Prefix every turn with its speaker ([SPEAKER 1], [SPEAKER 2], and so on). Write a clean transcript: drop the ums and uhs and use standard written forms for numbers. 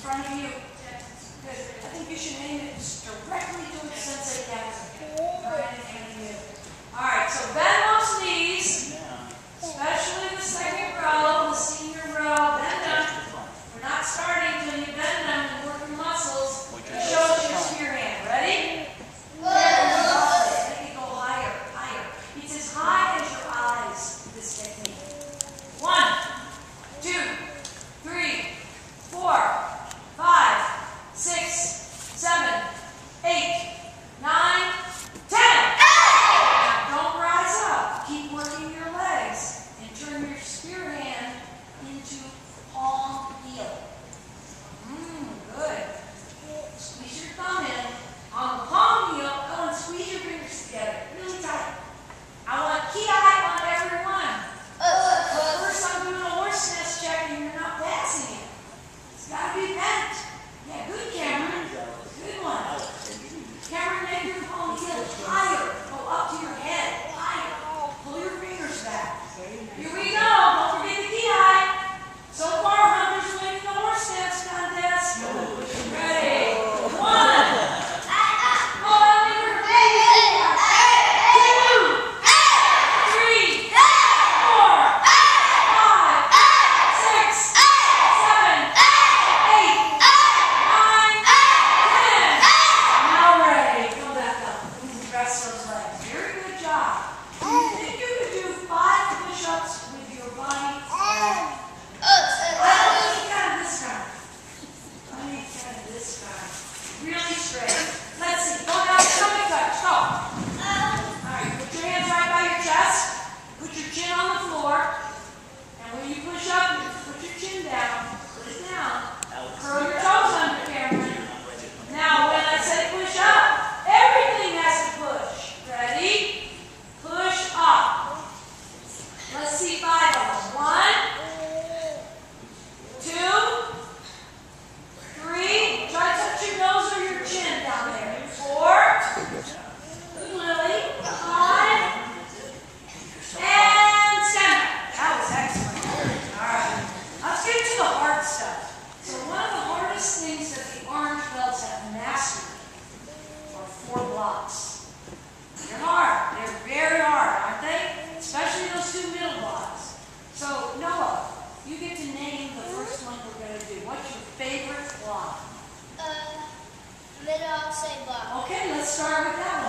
[SPEAKER 1] front of you. Good. I think you should name it directly to its sensei Captain. Right in front of you. All right, so bend those knees, especially the second row, the senior row. Bend them. We're not starting until you bend them and work your muscles. Show us your spear hand. Ready? Make it go higher, higher. It's as high as your eyes, this technique. 1, 2, 3, 4, 5, 6, 7, 8, 9, 10. Now don't rise up. Keep working your legs and turn your spear hand into palm heel. Good. Squeeze your thumb in. On the palm heel, go and squeeze your fingers together. Really tight. I want ki-ai on every one. But first I'm doing a horse nest check and you're not passing it. It's got to be bent. Yeah, good, Cameron. Good one. Cameron, make your palm heel higher. Go up to your head. Higher. Pull your fingers back. Here we go. Don't forget the ki-ai. So far, Hunter's winning the horse dance contest. Ready? 1. Really straight. Let's see. Go down, stomach touch. Go. Alright, put your hands right by your chest. Put your chin on the floor. And when you push up, you put your chin down. Put it down. Curl your toes under, Cameron. Now, when I say push up, everything has to push. Ready? Push up. Let's see 5 of them. 1, 2, 3. Try to touch your nose or your chin down there. 4. Good, Lily. 5. And stand up. That was excellent. All right. Let's get to the hard stuff. So one of the hardest things that the orange belts have mastered are 4 blocks. They're hard. They're very hard, aren't they? Especially those 2 middle blocks. So Noah, you get to name the first one we're going to do. What's your favorite block?
[SPEAKER 2] Middle, I'll say block.
[SPEAKER 1] Okay, let's start with that one.